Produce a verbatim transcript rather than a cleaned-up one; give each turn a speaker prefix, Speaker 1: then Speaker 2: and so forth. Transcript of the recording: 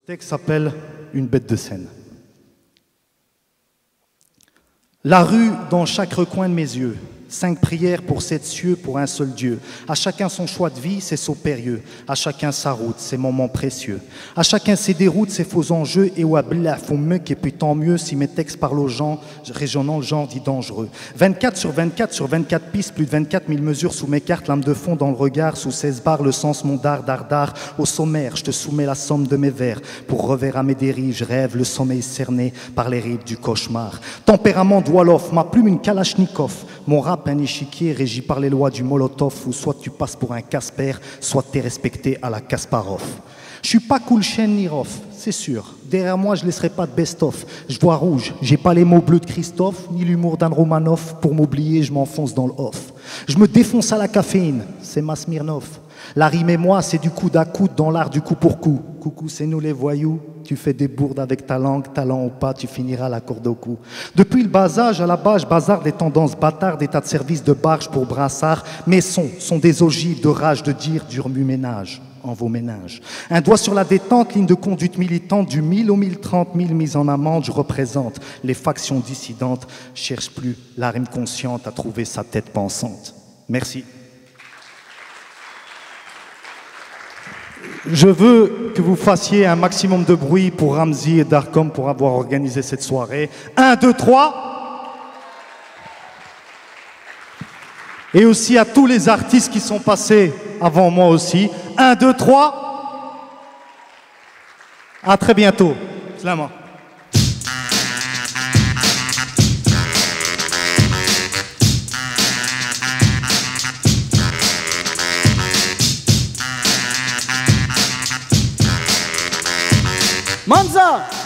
Speaker 1: texte s'appelle « Une bête de scène ». La rue dans chaque recoin de mes yeux, cinq prières pour sept cieux, pour un seul Dieu. À chacun son choix de vie, ses sauts périlleux. À chacun sa route, ses moments précieux. À chacun ses déroutes, ses faux enjeux. Et ouabillah, faut mieux et puis tant mieux si mes textes parlent aux gens, régionant le genre dit dangereux. vingt-quatre sur vingt-quatre sur vingt-quatre pistes, plus de vingt-quatre mille mesures sous mes cartes, lame de fond dans le regard, sous seize barres, le sens mon dard, dard, dard. Au sommaire, je te soumets la somme de mes vers. Pour revers à mes dérives, je rêve le sommeil cerné par les rides du cauchemar. Tempérament d'Wolof, ma plume une Kalachnikov. Mon rap un échiquier régi par les lois du Molotov, où soit tu passes pour un Casper, soit t'es respecté à la Kasparov. Je suis pas Kulchen ni Rof, c'est sûr. Derrière moi, je laisserai pas de best-of. Je vois rouge, j'ai pas les mots bleus de Christophe, ni l'humour d'Anne Romanoff. Pour m'oublier, je m'enfonce dans le off. Je me défonce à la caféine, c'est ma Smirnoff. La rime et moi, c'est du coude à coude dans l'art du coup pour coup. Coucou, c'est nous les voyous. Tu fais des bourdes avec ta langue, talent ou pas, tu finiras la corde au cou. Depuis le bas âge, à la base, je bazarde des tendances bâtardes, des tas de services de barge pour brassard. Mes sons sont des ogives de rage de dire du remue-ménage en vos ménages. Un doigt sur la détente, ligne de conduite militante, du mille au mille trente mille mises en amende, je représente les factions dissidentes. Cherche plus la rime consciente à trouver sa tête pensante. Merci. Je veux que vous fassiez un maximum de bruit pour Ramzi et Darkom pour avoir organisé cette soirée. Un, deux, trois. Et aussi à tous les artistes qui sont passés avant moi aussi. Un, deux, trois. À très bientôt. Slama.
Speaker 2: Manza!